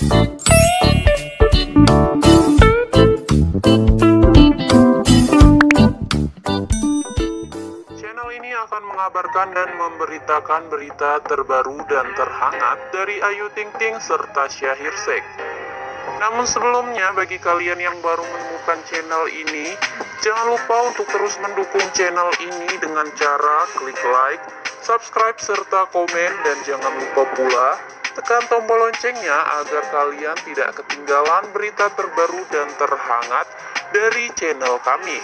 Channel ini akan mengabarkan dan memberitakan berita terbaru dan terhangat dari Ayu Ting Ting serta Syahir Sheikh. Namun sebelumnya, bagi kalian yang baru menemukan channel ini, jangan lupa untuk terus mendukung channel ini dengan cara klik like, subscribe, serta komen, dan jangan lupa pula tekan tombol loncengnya agar kalian tidak ketinggalan berita terbaru dan terhangat dari channel kami.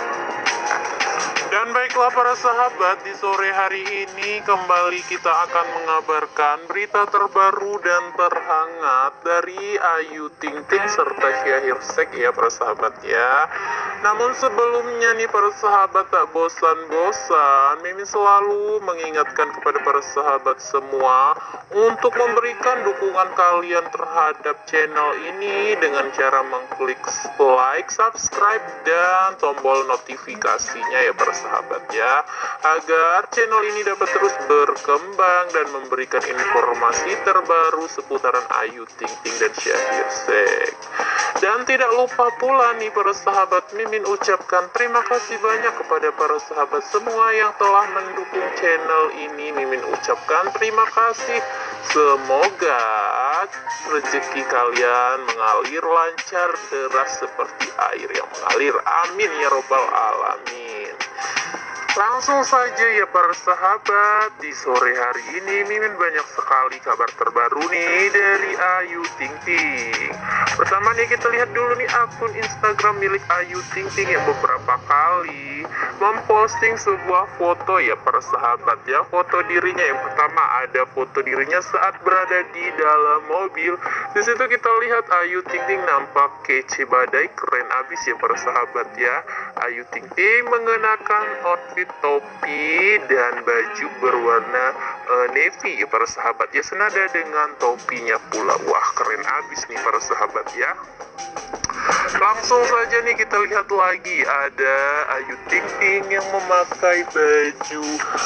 Dan baiklah para sahabat, di sore hari ini kembali kita akan mengabarkan berita terbaru dan terhangat dari Ayu Ting Ting serta Syahir Sheikh ya para sahabat ya. Namun sebelumnya nih para sahabat, tak bosan-bosan Mimin selalu mengingatkan kepada para sahabat semua untuk memberikan dukungan kalian terhadap channel ini dengan cara mengklik like, subscribe, dan tombol notifikasinya ya para sahabat ya, agar channel ini dapat terus berkembang dan memberikan informasi terbaru seputaran Ayu Ting Ting dan Syahir Sheikh. Dan tidak lupa pula nih para sahabat, Mimin ucapkan terima kasih banyak kepada para sahabat semua yang telah mendukung channel ini. Mimin ucapkan terima kasih. Semoga rezeki kalian mengalir lancar deras seperti air yang mengalir. Amin ya robbal alamin. Langsung saja ya para sahabat, di sore hari ini Mimin banyak sekali kabar terbaru nih dari Ayu Ting Ting. Pertama nih kita lihat dulu nih akun Instagram milik Ayu Ting Ting yang beberapa kali memposting sebuah foto ya para sahabat ya. Foto dirinya yang pertama ada foto dirinya saat berada di dalam mobil. Di situ kita lihat Ayu Ting Ting nampak kece badai, keren abis ya para sahabat ya. Ayu Ting Ting mengenakan outfit topi dan baju berwarna navy ya para sahabat ya, senada dengan topinya pula. Wah, keren abis nih para sahabat ya. Langsung saja nih kita lihat lagi ada Ayu Ting Ting yang memakai baju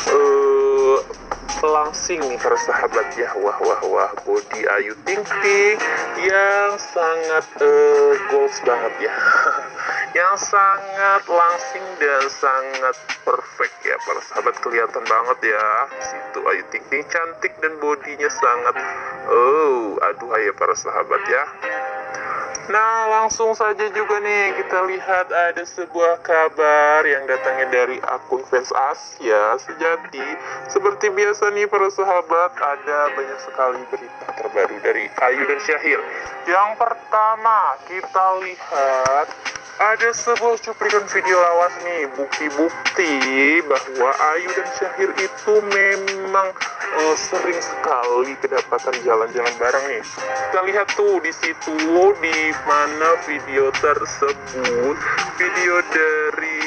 langsing nih para sahabat ya. Wah, body Ayu Ting Ting yang sangat goals banget ya. Yang sangat langsing dan sangat perfect ya para sahabat, kelihatan banget ya. Situ Ayu Ting Ting cantik dan bodinya sangat aduhai ya para sahabat ya. Nah, langsung saja juga nih kita lihat ada sebuah kabar yang datangnya dari akun fans Asia Sejati. Seperti biasa nih para sahabat, ada banyak sekali berita terbaru dari Ayu dan Syahir. Yang pertama kita lihat ada sebuah cuplikan video lawas nih, bukti-bukti bahwa Ayu dan Syahir itu memang sering sekali kedapatan jalan-jalan bareng nih. Kita lihat tuh di situ di mana video tersebut, video dari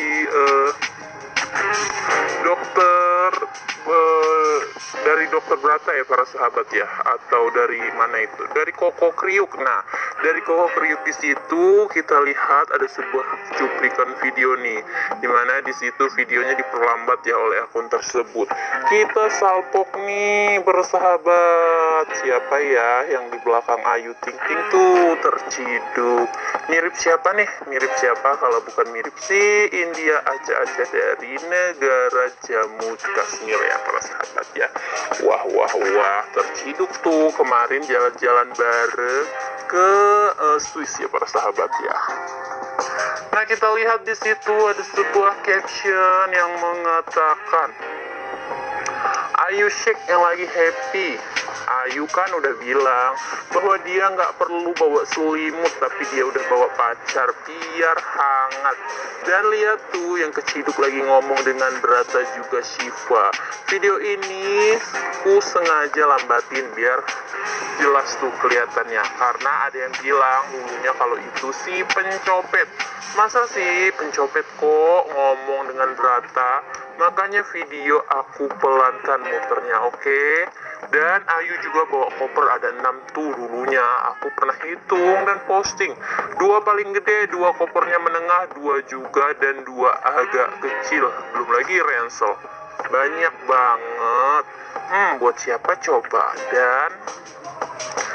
dokter Brata ya para sahabat ya, atau dari mana itu, dari Koko Kriuk. Nah, dari Koko Kriuk di situ kita lihat ada sebuah cuplikan video nih, dimana di situ videonya diperlambat ya oleh akun tersebut. Kita salpok nih para sahabat, siapa ya yang di belakang Ayu Ting Ting tuh terciduk. Mirip siapa nih? Mirip siapa kalau bukan mirip si India aja dari negara Jammu Kashmir ya para sahabat ya. Wah, terciduk tuh kemarin jalan-jalan bareng ke Swiss ya para sahabat ya. Nah, kita lihat di situ ada sebuah caption yang mengatakan Ayu Sheikh yang lagi happy. Ayu kan udah bilang bahwa dia nggak perlu bawa selimut, tapi dia udah bawa pacar biar hangat. Dan lihat tuh yang keciduk lagi ngomong dengan Brata juga Syifa. Video ini ku sengaja lambatin biar jelas tuh kelihatannya, karena ada yang bilang dulunya kalau itu si pencopet. Masa sih pencopet kok ngomong dengan Brata? Makanya video aku pelankan muternya, oke? Dan Ayu juga bawa koper ada 6 tuh dulunya. Aku pernah hitung dan posting. 2 paling gede, 2 kopernya menengah, 2 juga, dan 2 agak kecil. Belum lagi ransel. Banyak banget. Buat siapa coba? Dan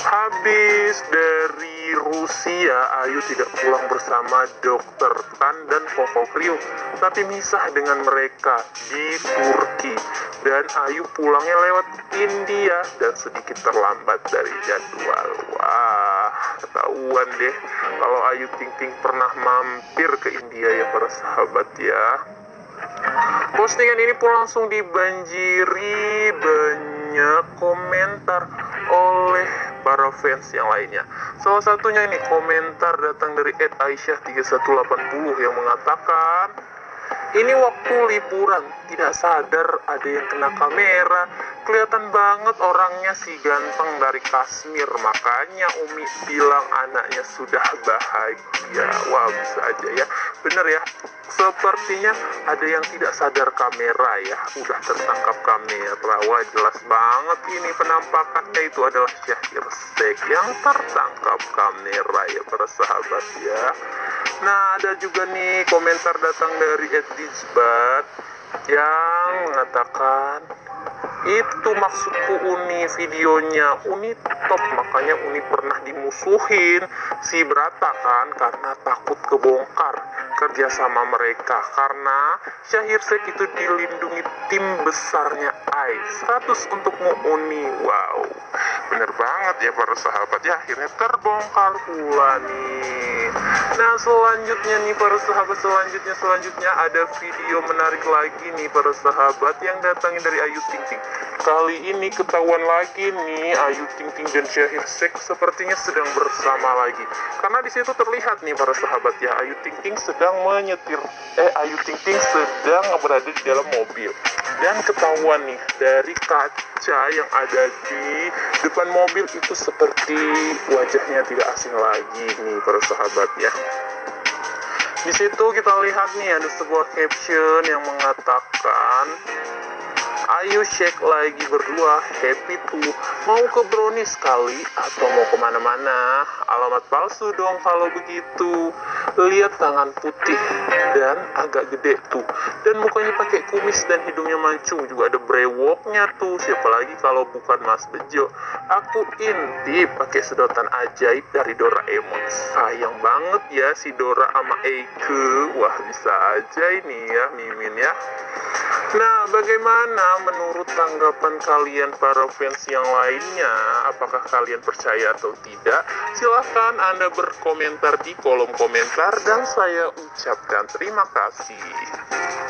Habis dari Rusia, Ayu tidak pulang bersama dokter Tan dan Koko Kriuk, tapi misah dengan mereka di Turki. Dan Ayu pulangnya lewat India dan sedikit terlambat dari jadwal. Wah, ketahuan deh kalau Ayu Ting Ting pernah mampir ke India ya para sahabat ya. Postingan ini pun langsung dibanjiri banyak komentar oleh para fans yang lainnya. Salah satunya ini komentar datang dari @aisyah3180 yang mengatakan, ini waktu liburan, tidak sadar ada yang kena kamera. Kelihatan banget orangnya si ganteng dari Kashmir. Makanya Umi bilang anaknya sudah bahagia. Wah, bisa aja ya. Bener ya. Sepertinya ada yang tidak sadar kamera ya. Udah tertangkap kamera. Wah, jelas banget ini penampakannya itu adalah Syahir Sheikh yang tertangkap kamera ya para sahabat ya. Nah, ada juga nih komentar datang dari @dijbat yang mengatakan, itu maksudku Uni, videonya Uni top, makanya Uni pernah dimusuhin si Brata kan karena takut kebongkar kerjasama mereka, karena Syahir Sheikh itu dilindungi tim besarnya AI. 100 untukmu Uni. Wow, bener banget ya para sahabat ya, akhirnya terbongkar pula nih. Nah, selanjutnya nih para sahabat, selanjutnya ada video menarik lagi nih para sahabat yang datangin dari Ayu Ting Ting. Kali ini ketahuan lagi nih Ayu Ting Ting dan Syahir Sheikh sepertinya sedang bersama lagi. Karena di situ terlihat nih para sahabat ya, Ayu Ting Ting sedang berada di dalam mobil. Dan ketahuan nih dari kaca yang ada di depan mobil itu seperti wajahnya tidak asing lagi nih para sahabat ya. Di situ kita lihat nih ada sebuah caption yang mengatakan, Ayu Sheikh lagi berdua happy tuh, mau ke brownies kali atau mau kemana-mana. Alamat palsu dong kalau begitu. Lihat tangan putih dan agak gede tuh, dan mukanya pakai kumis dan hidungnya mancung, juga ada brewoknya tuh. Siapa lagi kalau bukan Mas Bejo. Aku intip pakai sedotan ajaib dari Doraemon. Sayang banget ya si Dora sama Eike. Wah, bisa aja ini ya Mimin ya. Nah, bagaimana menurut tanggapan kalian para fans yang lainnya? Apakah kalian percaya atau tidak? Silahkan Anda berkomentar di kolom komentar dan saya ucapkan terima kasih.